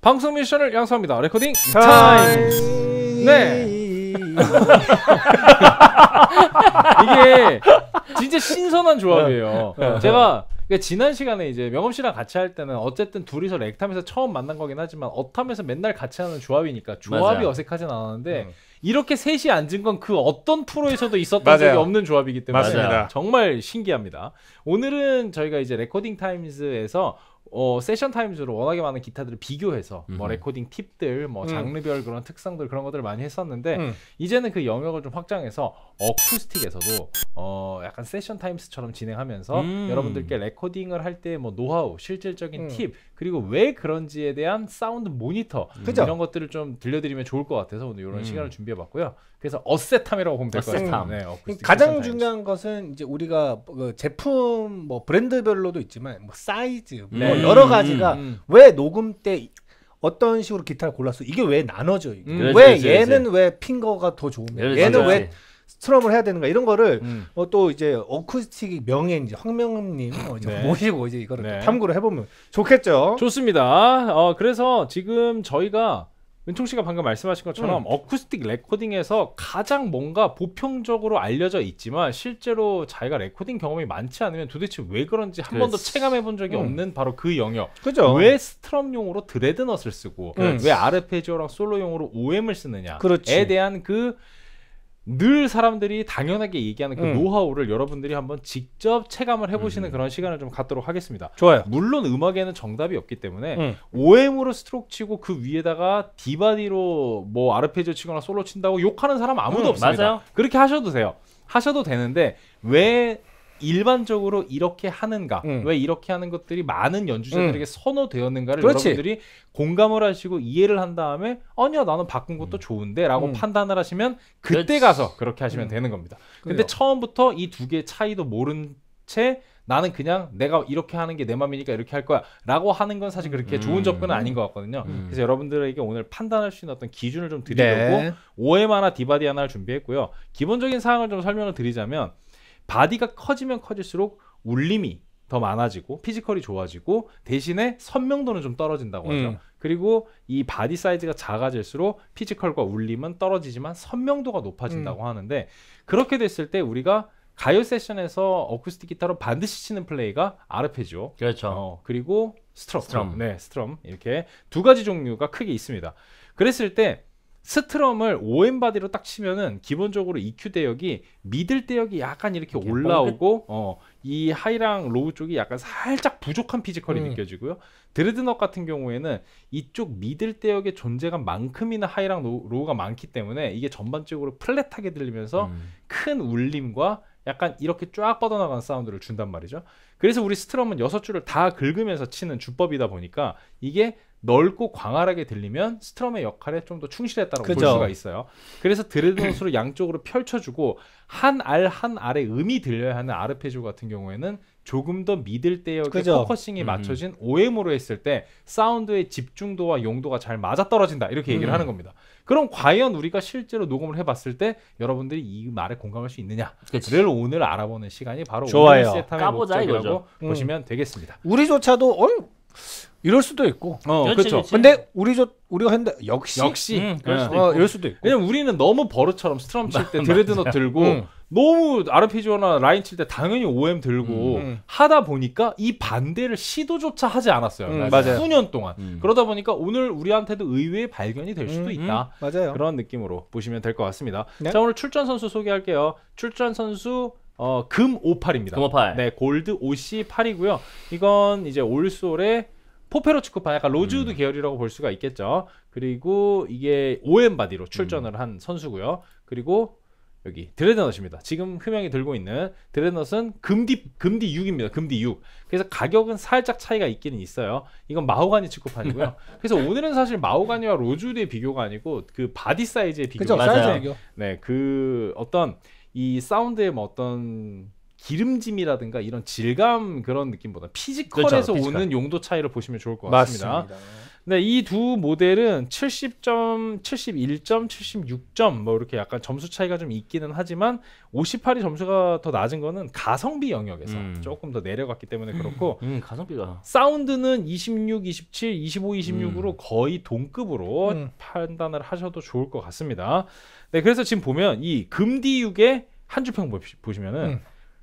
방송 미션을 양성합니다. 레코딩 타임. 네. 이게 진짜 신선한 조합이에요. 제가 지난 시간에 이제 명엄 씨랑 같이 할 때는 어쨌든 둘이서 렉탐에서 처음 만난 거긴 하지만 어탐에서 맨날 같이 하는 조합이니까 조합이 맞아요. 어색하진 않았는데 이렇게 셋이 앉은 건 그 어떤 프로에서도 있었던 맞아요. 적이 없는 조합이기 때문에 맞습니다. 정말 신기합니다. 오늘은 저희가 이제 레코딩 타임즈에서 세션 타임즈로 워낙에 많은 기타들을 비교해서 뭐 레코딩 팁들, 뭐 장르별 그런 특성들 그런 것들을 많이 했었는데 이제는 그 영역을 좀 확장해서 어쿠스틱에서도 약간 세션 타임스처럼 진행하면서 여러분들께 레코딩을 할 때 뭐 노하우, 실질적인 팁 그리고 왜 그런지에 대한 사운드 모니터 이런 것들을 좀 들려드리면 좋을 것 같아서 오늘 이런 시간을 준비해봤고요. 그래서 어세탐이라고 보면 될 것 같아요. 네, 가장 중요한 것은 이제 우리가 그 제품 뭐 브랜드별로도 있지만 뭐 사이즈 뭐 여러 가지가 왜 녹음 때 어떤 식으로 기타를 골랐어 이게 왜 나눠져 이게 왜 얘는 왜 핑거가 더 좋으면 얘는 왜 스트럼을 해야 되는가 이런 거를 또 이제 어쿠스틱 명예인 이제 황명님 이제 모시고 이제 이거를 탐구를 해보면 좋겠죠. 좋습니다. 그래서 지금 저희가 은총 씨가 방금 말씀하신 것처럼 어쿠스틱 레코딩에서 가장 뭔가 보편적으로 알려져 있지만 실제로 자기가 레코딩 경험이 많지 않으면 도대체 왜 그런지 한 번도 체감해 본 적이 없는 바로 그 영역. 그죠? 왜 스트럼용으로 드레드넛을 쓰고 왜 아르페지오랑 솔로용으로 OM을 쓰느냐에 대한 그 늘 사람들이 당연하게 얘기하는 그 노하우를 여러분들이 한번 직접 체감을 해보시는 그런 시간을 좀 갖도록 하겠습니다. 좋아요. 물론 음악에는 정답이 없기 때문에 OM으로 스트로크 치고 그 위에다가 디바디로 뭐 아르페지오 치거나 솔로 친다고 욕하는 사람 아무도 없습니다. 맞아요. 그렇게 하셔도 돼요. 하셔도 되는데 왜 일반적으로 이렇게 하는가 왜 이렇게 하는 것들이 많은 연주자들에게 선호되었는가를 여러분들이 공감을 하시고 이해를 한 다음에 아니야 나는 바꾼 것도 좋은데 라고 판단을 하시면 그때 가서 그렇게 하시면 되는 겁니다. 근데 처음부터 이 두 개의 차이도 모른 채 나는 그냥 내가 이렇게 하는 게 내 맘이니까 이렇게 할 거야 라고 하는 건 사실 그렇게 좋은 접근은 아닌 것 같거든요. 그래서 여러분들에게 오늘 판단할 수 있는 어떤 기준을 좀 드리려고 OM 하나 디바디 하나를 준비했고요. 기본적인 사항을 좀 설명을 드리자면 바디가 커지면 커질수록 울림이 더 많아지고 피지컬이 좋아지고 대신에 선명도는 좀 떨어진다고 하죠. 그리고 이 바디 사이즈가 작아질수록 피지컬과 울림은 떨어지지만 선명도가 높아진다고 하는데 그렇게 됐을 때 우리가 가요 세션에서 어쿠스틱 기타로 반드시 치는 플레이가 아르페지오, 그렇죠. 그리고 스트럼, 스트럼 이렇게 두 가지 종류가 크게 있습니다. 그랬을 때 스트럼을 OM 바디로 딱 치면은 기본적으로 EQ 대역이 미들 대역이 약간 이렇게 올라오고 이 하이랑 로우 쪽이 약간 살짝 부족한 피지컬이 느껴지고요. 드레드넛 같은 경우에는 이쪽 미들 대역의 존재감만큼이나 하이랑 로우가 많기 때문에 이게 전반적으로 플랫하게 들리면서 큰 울림과 약간 이렇게 쫙 뻗어나가는 사운드를 준단 말이죠. 그래서 우리 스트럼은 6줄을 다 긁으면서 치는 주법이다 보니까 이게 넓고 광활하게 들리면 스트럼의 역할에 좀 더 충실했다고 볼 수가 있어요. 그래서 드레드넛으로 양쪽으로 펼쳐주고 한 알 한 알의 음이 들려야 하는 아르페지오 같은 경우에는 조금 더 미들 대역의 포커싱이 맞춰진 OM으로 했을 때 사운드의 집중도와 용도가 잘 맞아떨어진다 이렇게 얘기를 하는 겁니다. 그럼 과연 우리가 실제로 녹음을 해봤을 때 여러분들이 이 말에 공감할 수 있느냐를 오늘 알아보는 시간이 바로 오늘 세탐의 목적이라고 보시면 되겠습니다. 우리조차도 이럴 수도 있고. 그렇죠. 근데 우리가 했는데 역시 이럴 수도 있고. 왜냐면 우리는 너무 버릇처럼 스트럼 칠 때 드레드넛 들고 너무 아르페지오나 라인 칠 때 당연히 OM 들고 하다 보니까 이 반대를 시도조차 하지 않았어요. 맞아요. 수년 동안. 그러다 보니까 오늘 우리한테도 의외의 발견이 될 수도 있다. 맞아요. 그런 느낌으로 보시면 될 것 같습니다. 자, 오늘 출전 선수 소개할게요. 출전 선수 금 58입니다. 금 58. 네, 골드 OC 8이고요. 이건 이제 올솔의 포페로츠쿠파 약간 로즈우드 계열이라고 볼 수가 있겠죠. 그리고 이게 OM 바디로 출전을 한 선수고요. 그리고 여기 드레드넛입니다. 지금 흠형이 들고 있는 드레드넛은 금디 6입니다. 금디 6. 그래서 가격은 살짝 차이가 있기는 있어요. 이건 마호가니 치쿠판이고요. 그래서 오늘은 사실 마호가니와 로즈우드의 비교가 아니고 그 바디 사이즈의 비교가 사이즈. 네, 그 어떤 이 사운드의 뭐 어떤 기름짐이라든가 이런 질감 그런 느낌보다 피지컬에서 오는 용도 차이를 보시면 좋을 것 같습니다. 네, 이 두 모델은 70점, 71점, 76점 뭐 이렇게 약간 점수 차이가 좀 있기는 하지만 58이 점수가 더 낮은 거는 가성비 영역에서 조금 더 내려갔기 때문에 그렇고 가성비가 사운드는 26, 27, 25, 26으로 거의 동급으로 판단을 하셔도 좋을 것 같습니다. 네, 그래서 지금 보면 이 금디육의 한 줄평 보시면은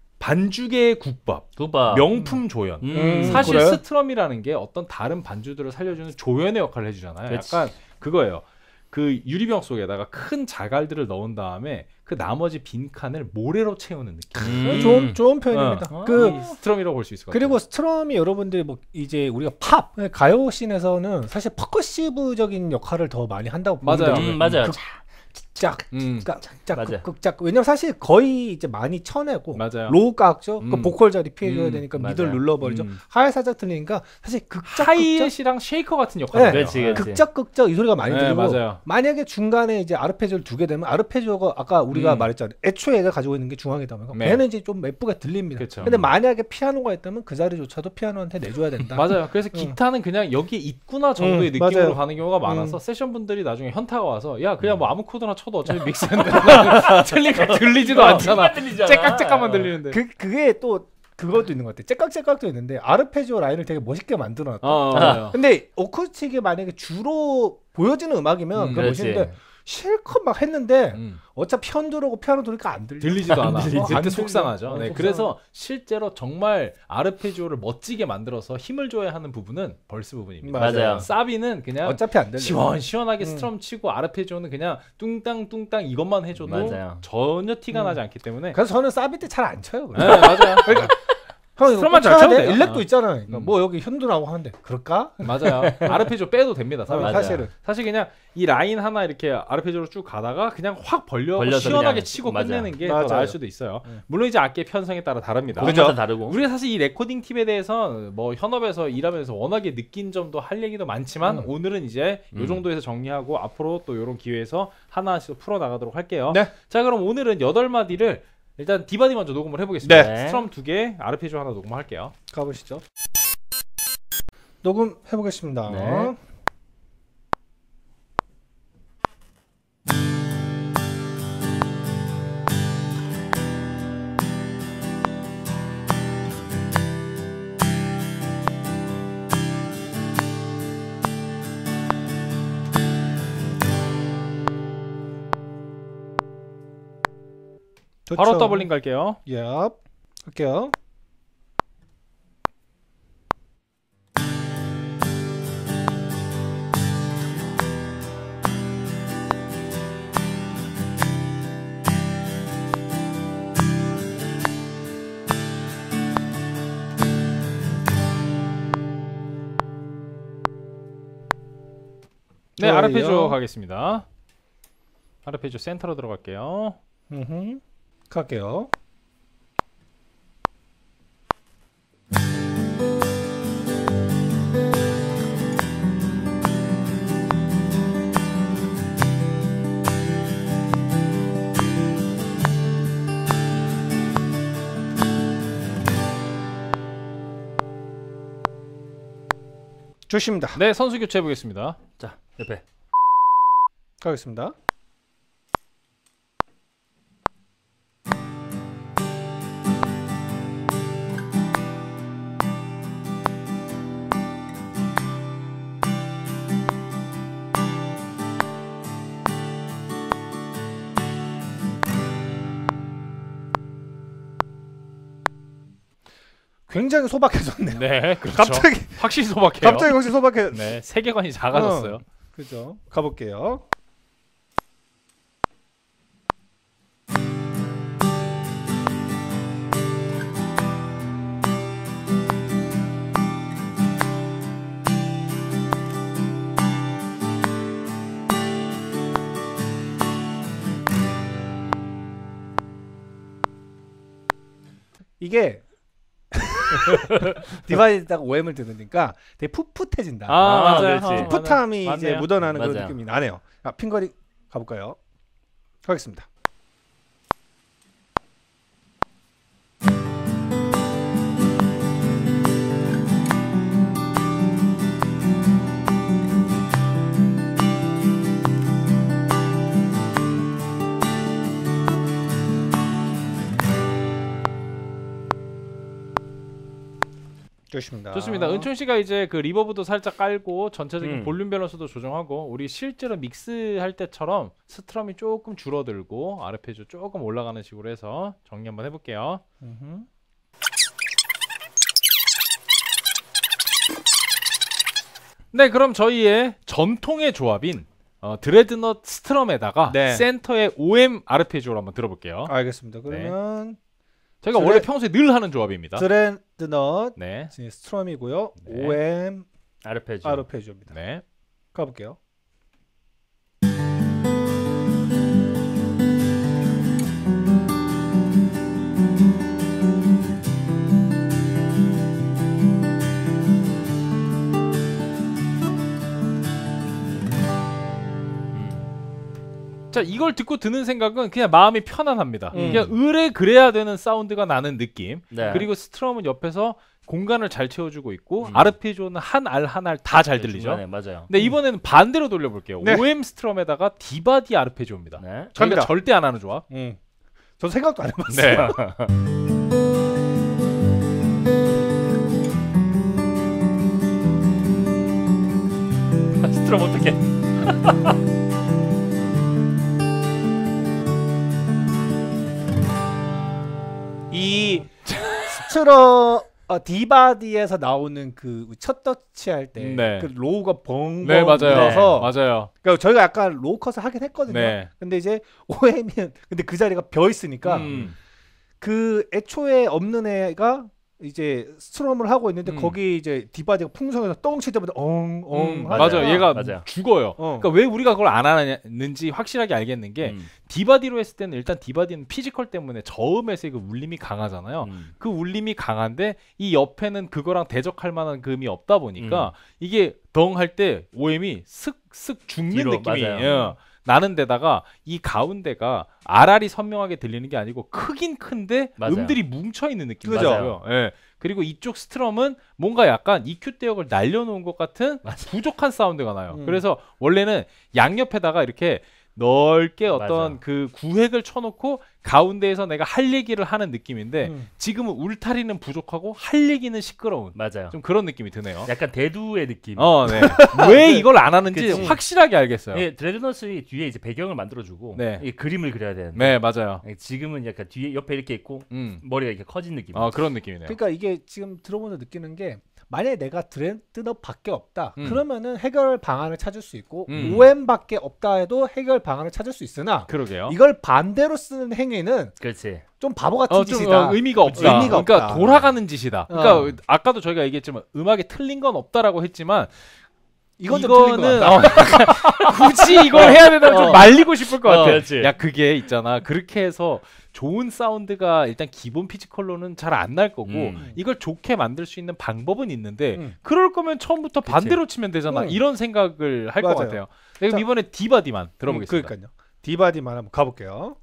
반주계의 국밥, 명품 조연. 사실 그래? 스트럼이라는 게 어떤 다른 반주들을 살려주는 조연의 역할을 해주잖아요. 그렇지. 약간 그거예요. 그 유리병 속에다가 큰 자갈들을 넣은 다음에 그 나머지 빈 칸을 모래로 채우는 느낌. 좋은 표현입니다. 그 스트럼이라고 볼 수 있을 것 같아요. 그리고 스트럼이 여러분들 뭐 이제 우리가 팝 가요 씬에서는 사실 퍼커시브적인 역할을 더 많이 한다고 맞아요. 맞아요. 짝, 맞아. 극짝. 왜냐면 사실 거의 이제 많이 쳐내고 맞아요. 로우 깎죠. 그 보컬 자리 피해줘야 되니까 맞아요. 미들 눌러버리죠. 하이 살짝 들리니까 사실 극짝, 하이햇이랑 쉐이커 같은 역할을 네. 해요. 그렇지. 극적 이 소리가 많이 네, 들리고 맞아요. 만약에 중간에 이제 아르페지오를 두게 되면 아르페지오가 아까 우리가 말했잖아요. 애초에 얘가 가지고 있는 게 중앙이다 보니까 네. 걔는 이제 좀 예쁘게 들립니다. 그쵸. 근데 만약에 피아노가 있다면 그 자리조차도 피아노한테 내줘야 된다. 맞아요. 그래서 기타는 그냥 여기에 있구나 정도의 느낌으로 맞아요. 가는 경우가 많아서 세션 분들이 나중에 현타가 와서 야 그냥 뭐 아무 코드나 쳐도 어차피 믹스했는데 틀리니까 들리지도 않잖아. 째깍째깍만 들리는데. 그게 또 그것도 있는 것 같아. 째깍째깍도 있는데 아르페지오 라인을 되게 멋있게 만들어놨다. 맞아요. 근데 어쿠스틱이 만약에 주로 보여지는 음악이면 그거 그렇지. 멋있는데 실컷 막 했는데 어차피 현 들어오고 피아노 들으니까 안 들려. 들리지도 않아. 안 그때 들려. 속상하죠. 네, 속상하죠. 그래서 실제로 정말 아르페지오를 멋지게 만들어서 힘을 줘야 하는 부분은 벌스 부분입니다. 맞아요. 사비는 그냥 어차피 안 들려. 시원시원하게 스트럼 치고 아르페지오는 그냥 뚱땅뚱땅 이것만 해줘도 맞아요. 전혀 티가 나지 않기 때문에. 그래서 저는 사비 때 잘 안 쳐요. 네, 맞아요. 형 스트럼만 이거 잘 쳐도 돼? 돼요. 일렉도 있잖아. 그러니까 뭐 여기 현도 나오고 하는데 그럴까? 맞아요. 아르페지오 빼도 됩니다. 사비는. 사실은. 사실 그냥 이 라인 하나 이렇게 아르페지오로 쭉 가다가 그냥 확 벌려서 시원하게 그냥. 치고 맞아요. 끝내는 게 더 맞아요. 나을 수도 있어요. 물론 이제 악기의 편성에 따라 다릅니다. 그죠? 다르고. 우리가 사실 이 레코딩 팁에 대해서 뭐 현업에서 일하면서 워낙에 느낀 점도 할 얘기도 많지만 오늘은 이제 요 정도에서 정리하고 앞으로 또 이런 기회에서 하나씩 풀어 나가도록 할게요. 네. 자, 그럼 오늘은 8마디를 일단 디바디 먼저 녹음을 해보겠습니다. 네. 스트럼 2개, 아르페지오 하나 녹음할게요. 가보시죠. 녹음 해보겠습니다. 네. 좋죠. 바로 더블링 갈게요. 얍. 할게요. 네, 좋아요. 아르페지오 가겠습니다. 아르페지오 센터로 들어갈게요. 갈게요. 좋습니다. 네, 선수 교체해 보겠습니다. 자, 옆에. 가겠습니다. 굉장히 소박해졌네요. 네, 그렇죠. 갑자기 확실히 소박해요. 확실히 소박해. 네, 세계관이 작아졌어요. 그죠? 가볼게요. 이게 디바이드다가 OM을 들으니까 되게 풋풋해진다. 맞아요. 그렇지. 풋함이 이제 맞네요. 묻어나는 그런 맞아요. 느낌이 나네요. 핑거리 가볼까요? 가겠습니다. 좋습니다. 좋습니다. 은총 씨가 이제 그 리버브도 살짝 깔고 전체적인 볼륨 밸런스도 조정하고 우리 실제로 믹스할 때처럼 스트럼이 조금 줄어들고 아르페지오 조금 올라가는 식으로 해서 정리 한번 해볼게요. 네, 그럼 저희의 전통의 조합인 드레드넛 스트럼에다가 네. 센터의 OM 아르페지오를 한번 들어볼게요. 알겠습니다. 그러면 저희가 원래 평소에 늘 하는 조합입니다. 드레드넛 네. 스트럼이고요. 네. OM 아르페지오. 아르페지오입니다. 네. 가볼게요. 자, 이걸 듣고 드는 생각은 그냥 마음이 편안합니다. 그냥 의뢰 그래야 되는 사운드가 나는 느낌. 네. 그리고 스트럼은 옆에서 공간을 잘 채워주고 있고 아르페지오는 한 알 한 알 다 잘 들리죠. 중간에, 맞아요. 근데 이번에는 반대로 돌려볼게요. 네. OM 스트럼에다가 디바디 아르페지오입니다. 네. 저희가 갑니다. 절대 안 하는 조합. 저 생각도 안 해봤어요. 스트럼 어떡해? 이 스트럼 디바디에서 나오는 그 첫 터치 할 때 네. 그 로우가 벙벙 네, 맞아요. 들어서 맞아요. 그러니까 저희가 약간 로우 컷을 하긴 했거든요. 네. 근데 이제 OM은 근데 그 자리가 비어 있으니까 그 애초에 없는 애가 이제 스트럼을 하고 있는데 거기 이제 디바디가 풍성해서 똥 칠 때마다 엉엉 맞아요. 얘가 맞아요. 죽어요. 그러니까 왜 우리가 그걸 안 하는지 확실하게 알겠는 게 디바디로 했을 때는 일단 디바디는 피지컬 때문에 저음에서 그 울림이 강하잖아요. 그 울림이 강한데 이 옆에는 그거랑 대적할 만한 그 음이 없다 보니까 이게 덩 할 때 OM이 슥슥 죽는 뒤로, 느낌이 맞아요. 나는 데다가 이 가운데가 RR이 선명하게 들리는 게 아니고 크긴 큰데 맞아요. 음들이 뭉쳐 있는 느낌이 그죠? 나요. 예. 그리고 이쪽 스트럼은 뭔가 약간 EQ 대역을 날려놓은 것 같은 부족한 사운드가 나요. 그래서 원래는 양옆에다가 이렇게 넓게 어떤 맞아. 그 구획을 쳐놓고 가운데에서 내가 할 얘기를 하는 느낌인데 지금은 울타리는 부족하고 할 얘기는 시끄러운 맞아요. 좀 그런 느낌이 드네요. 약간 대두의 느낌. 네. 왜 이걸 안 하는지 그치. 확실하게 알겠어요. 예, 드레드넛이 뒤에 이제 배경을 만들어주고 네. 이 그림을 그려야 되는데 네, 맞아요. 예, 지금은 약간 뒤에 옆에 이렇게 있고 머리가 이렇게 커진 느낌. 그런 느낌이네요. 그러니까 이게 지금 들어보면서 느끼는 게 만약에 내가 드레드넛밖에 없다 그러면은 해결 방안을 찾을 수 있고 OM밖에 없다 해도 해결 방안을 찾을 수 있으나 그러게요. 이걸 반대로 쓰는 행위는 그렇지. 좀 바보 같은 좀 짓이다. 의미가 없다. 의미가 그러니까 없다. 돌아가는 짓이다. 그러니까 아까도 저희가 얘기했지만 음악에 틀린 건 없다라고 했지만 이건 좀 틀린 것 같다. 굳이 이걸 해야 된다면 좀 말리고 싶을 것 같아. 그렇지. 야, 그게 있잖아. 그렇게 해서 좋은 사운드가 일단 기본 피지컬로는 잘 안 날 거고 이걸 좋게 만들 수 있는 방법은 있는데 그럴 거면 처음부터 반대로 치면 되잖아. 이런 생각을 할 것 맞아요. 같아요. 그럼 이번에 디바디만 들어보겠습니다. 그러니까요. 디바디만 한번 가볼게요.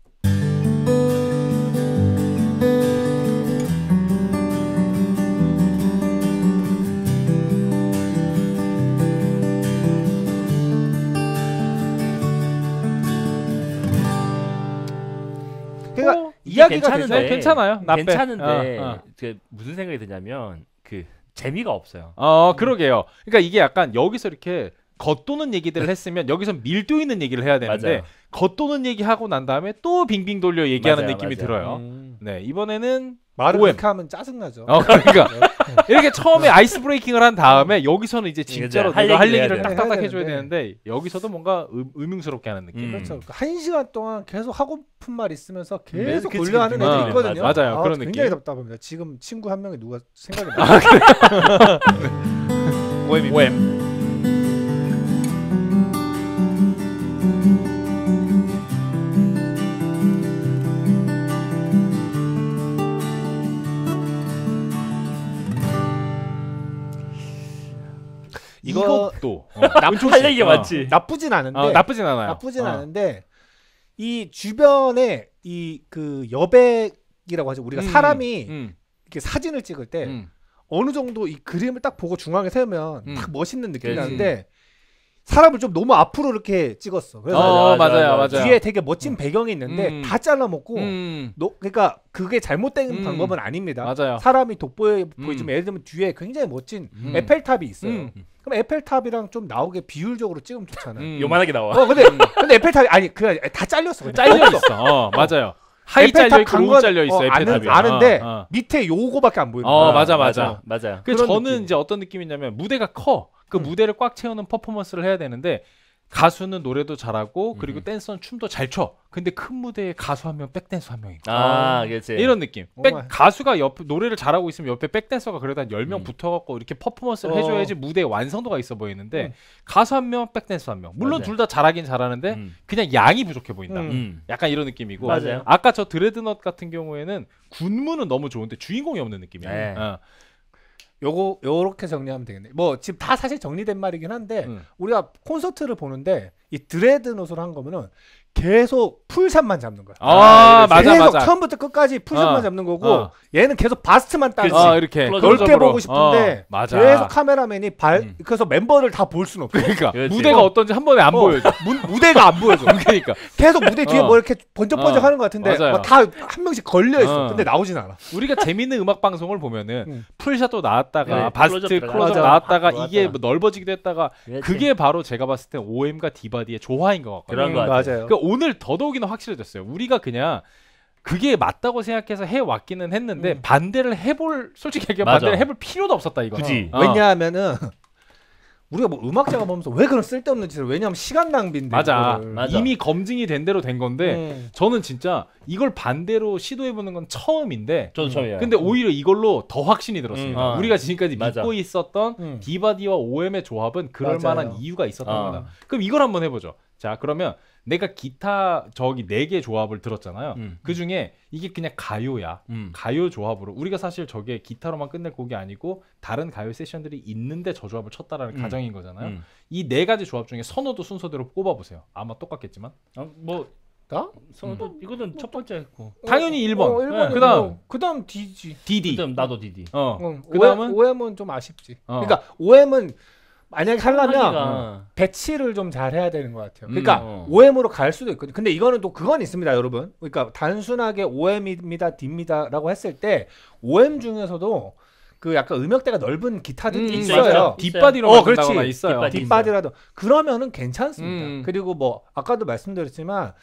그러니까 이야기가 괜찮은데, 되죠? 괜찮아요. 나빼. 괜찮은데 그 무슨 생각이 드냐면 그 재미가 없어요. 그러게요. 그러니까 이게 약간 여기서 이렇게 겉도는 얘기들을 했으면 여기서 밀도 있는 얘기를 해야 되는데 맞아요. 겉도는 얘기 하고 난 다음에 또 빙빙 돌려 얘기하는 맞아요, 느낌이 맞아요. 들어요. 네, 이번에는 말을 OM. 그렇게 하면 짜증나죠. 그러니까 이렇게 처음에 아이스 브레이킹을 한 다음에 여기서는 이제 진짜로 할 내가 할 얘기를 얘기를 해야 딱딱딱 돼요. 해줘야 되는데 여기서도 뭔가 의명스럽게 하는 느낌. 그렇죠. 1시간 동안 계속 하고픈 말 있으면서 계속 그치, 돌려 하는 그치. 애들 있거든요. 맞아요. 그런 굉장히 느낌. 답답합니다. 지금 친구 한 명이 누가 생각이 나. OM. 이것도 할 얘기가 많지. 나쁘진 않은데 나쁘진 않아요. 나쁘진 않은데 이 주변에 이 그 여백이라고 하죠. 우리가 사람이 이렇게 사진을 찍을 때 어느 정도 이 그림을 딱 보고 중앙에 세우면 딱 멋있는 느낌이 그치. 나는데 사람을 좀 너무 앞으로 이렇게 찍었어. 그래서 맞아요. 뒤에 되게 멋진 배경이 있는데 다 잘라먹고 그러니까 그게 잘못된 방법은 아닙니다. 맞아요. 사람이 돋보여 보이지만 예를 들면 뒤에 굉장히 멋진 에펠탑이 있어요. 그럼 에펠탑이랑 좀 나오게 비율적으로 찍으면 좋잖아요. 요만하게 나와. 근데 에펠탑이 아니 그 다 잘렸어. 잘려 있어. 맞아요. 하이 잘려 있고 로우 잘려 있어. 에펠탑이. 아는데 밑에 요거밖에 안 보인다. 맞아. 그 저는 이제 어떤 느낌이냐면 무대가 커. 그 무대를 꽉 채우는 퍼포먼스를 해야 되는데 가수는 노래도 잘하고 그리고 댄서는 춤도 잘 춰. 근데 큰 무대에 가수 한 명, 백댄서 한 명이고. 그렇지. 이런 느낌. 가수가 옆 노래를 잘하고 있으면 옆에 백댄서가 그래도 한 10명 붙어갖고 이렇게 퍼포먼스를 해줘야지 무대에 완성도가 있어 보이는데 가수 한 명, 백댄서 한 명. 물론 둘 다 잘하긴 잘하는데 그냥 양이 부족해 보인다. 약간 이런 느낌이고. 맞아요. 아까 저 드레드넛 같은 경우에는 군무는 너무 좋은데 주인공이 없는 느낌이에요. 요렇게 정리하면 되겠네. 뭐 지금 다 사실 정리된 말이긴 한데 우리가 콘서트를 보는데 이 드레드노트를 한 거면은 계속 풀샷만 잡는 거야. 계속 처음부터 끝까지 풀샷만 잡는 거고 얘는 계속 바스트만 따는 이렇게 넓게 보고 싶은데 맞아. 계속 카메라맨이 그래서 멤버를 다 볼 수는 없어. 그러니까 무대가 어떤지 한 번에 안 보여줘. 무대가 안 보여줘. 그러니까 계속 무대 뒤에 뭐 이렇게 번쩍번쩍 하는 것 같은데 다 한 명씩 걸려 있어. 근데 나오진 않아. 우리가 재밌는 음악 방송을 보면은 풀샷도 나왔다가 바스트 클로즈업 나왔다가 이게 뭐 넓어지기도 했다가 그게 바로 제가 봤을 때 OM과 디바디의 조화인 것 같거든요. 맞아요. 그러니까 오늘 더더욱이나 확실해졌어요. 우리가 그냥 그게 맞다고 생각해서 해왔기는 했는데 반대를 해볼 솔직히 얘기하면 반대를 해볼 필요도 없었다 이거. 그지. 왜냐하면은 우리가 뭐 음악자가 보면서 왜 그런 쓸데없는 짓을 왜냐하면 시간 낭비인데 맞아. 이미 검증이 된 대로 된 건데 저는 진짜 이걸 반대로 시도해보는 건 처음인데 저도 처음이에요. 근데 오히려 이걸로 더 확신이 들었습니다. 우리가 지금까지 믿고 있었던 디바디와 OM의 조합은 그럴 만한 이유가 있었던 거다. 그럼 이걸 한번 해보죠. 자 그러면 내가 기타 저기 4개 조합을 들었잖아요. 그 중에 이게 그냥 가요야. 가요 조합으로 우리가 사실 저게 기타로만 끝낼 곡이 아니고 다른 가요 세션들이 있는데 저 조합을 쳤다라는 가정인 거잖아요. 이 4가지 조합 중에 선호도 순서대로 꼽아보세요. 아마 똑같겠지만 뭐 나? 선호도 이거는 첫 번째 했고 당연히 1번. 1번. 그다음 D지. DD. 그다음 나도 DD. 그다음은 OM은 좀 아쉽지. 그러니까 OM은 만약에 하려면 배치를 좀 잘 해야 되는 것 같아요. 그러니까 OM으로 갈 수도 있거든요. 근데 이거는 또 그건 있습니다, 여러분. 그러니까 단순하게 OM입니다, D입니다라고 했을 때 OM 중에서도 그 약간 음역대가 넓은 기타들이 있어요. 뒷바디로 만든다거나 있어요. 뒷바디라도 그러면은 괜찮습니다. 그리고 뭐 아까도 말씀드렸지만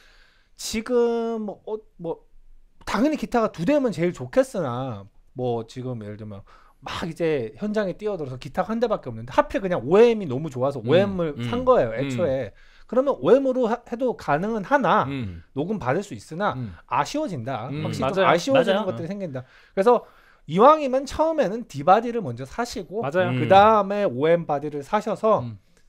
지금 뭐 당연히 기타가 2대면 제일 좋겠으나 뭐 지금 예를 들면 막 이제 현장에 뛰어들어서 기타가 한 대밖에 없는데 하필 그냥 OM이 너무 좋아서 OM을 산 거예요 애초에. 그러면 OM으로 해도 가능은 하나 녹음 받을 수 있으나 아쉬워진다. 확실히 좀 아쉬워지는 것들이 생긴다. 그래서 이왕이면 처음에는 디바디를 먼저 사시고 그 다음에 OM 바디를 사셔서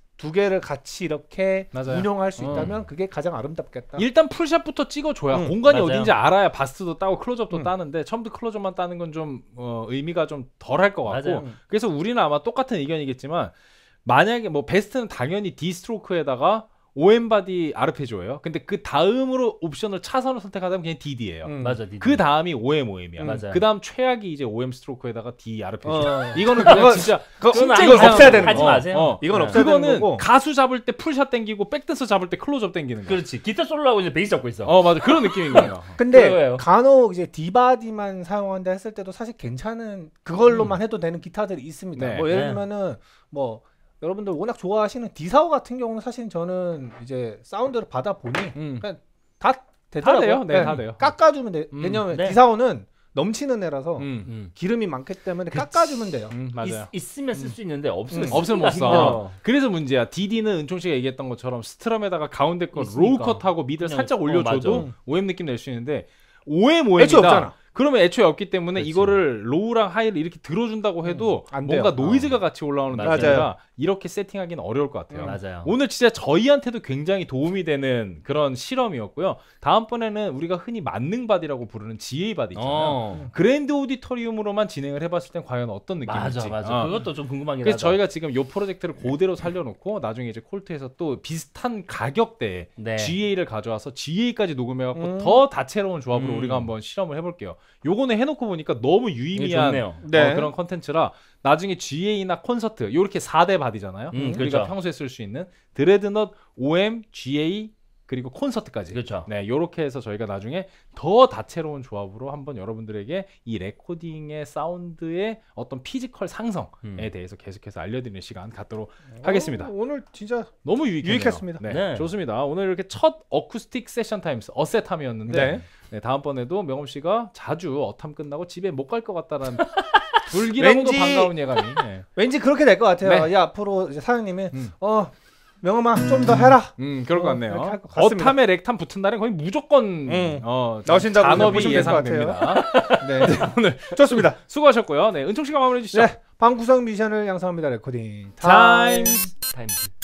2개를 같이 이렇게 운용할 수 있다면 그게 가장 아름답겠다. 일단 풀샷부터 찍어줘야 공간이 어딘지 알아야 바스도 따고 클로즈업도 따는데 처음부터 클로즈업만 따는 건 좀 의미가 좀 덜할 것 같고 그래서 우리는 아마 똑같은 의견이겠지만 만약에 뭐 베스트는 당연히 D 스트로크에다가 OM 바디 아르페지오예요. 근데 그 다음으로 옵션을 차선을 선택하다면 그냥 DD예요. 맞아. DD. 그 다음이 OM이야. 맞아요. 그 다음 최악이 이제 OM 스트로크에다가 D 아르페지오. 이거는 그거 진짜 이건 없애야 되는 하지 마세요. 이건 없애야 되는 그거는 거고. 가수 잡을 때 풀샷 땡기고 백댄서 잡을 때 클로즈업 땡기는 거. 그렇지. 기타 솔로하고 이제 베이스 잡고 있어. 맞아. 그런 느낌인 거예요. 근데 간혹 이제 디바디만 사용한다 했을 때도 사실 괜찮은 그걸로만 해도 되는 기타들이 있습니다. 네. 뭐 예를 들면은 뭐 여러분들 워낙 좋아하시는 디사오 같은 경우는 사실 저는 이제 사운드를 받아보니 그냥 다 되더라고요. 다 돼요. 네, 다 돼요. 깎아주면 돼. 왜냐면 디사오는 넘치는 애라서 기름이 많기 때문에 깎아주면 돼요. 맞아요. 있으면 쓸 수 있는데 없으면 못 써. 그래서 문제야. DD는 은총 씨가 얘기했던 것처럼 스트럼에다가 가운데 거 로우 컷하고 미들 살짝 올려줘도 OM 느낌 낼 수 있는데 OM이다. 애초에 없잖아. 그러면 애초에 없기 때문에 이거를 로우랑 하이를 이렇게 들어준다고 해도 뭔가 노이즈가 같이 올라오는 느낌이라 이렇게 세팅하기는 어려울 것 같아요. 맞아요. 오늘 진짜 저희한테도 굉장히 도움이 되는 그런 실험이었고요. 다음번에는 우리가 흔히 만능바디라고 부르는 GA바디 있잖아요. 그랜드 오디토리움으로만 진행을 해봤을 땐 과연 어떤 느낌일지. 맞아. 그것도 좀 궁금하긴 그래서 하다. 저희가 지금 이 프로젝트를 그대로 살려놓고 나중에 이제 콜트에서 또 비슷한 가격대에 GA를 가져와서 GA까지 녹음해갖고 더 다채로운 조합으로 우리가 한번 실험을 해볼게요. 요거는 해놓고 보니까 너무 유의미한 좋네요. 그런 컨텐츠라 나중에 GA나 콘서트 요렇게 4대 바디잖아요. 우리가 그렇죠. 평소에 쓸 수 있는 드레드넛, OM, GA 그리고 콘서트까지. 그렇죠. 네, 요렇게 해서 저희가 나중에 더 다채로운 조합으로 한번 여러분들에게 이 레코딩의 사운드의 어떤 피지컬 상성에 대해서 계속해서 알려드리는 시간 갖도록 하겠습니다. 오늘 진짜 너무 유익했습니다. 네, 네. 좋습니다. 오늘 이렇게 첫 어쿠스틱 세션 타임스 어셋함이었는데 네. 다음번에도 명엄 씨가 자주 어탐 끝나고 집에 못 갈 것 같다라는 불길하고도 왠지- 반가운 예감이. 네. 왠지 그렇게 될 것 같아요. 네. 야, 앞으로 이제 사장님이 명엄아 좀 더 해라. 그럴 것 이렇게 같네요. 할것 같습니다. 어탐에 렉탐 붙은 날은 거의 무조건 나오신다고 잔업이 보시면 될것 예상됩니다. 네. 오늘 좋습니다. 수고하셨고요. 네, 은총 씨가 마무리해 주시죠. 네, 방구석 미션을 양성합니다. 레코딩 타임. 타임즈.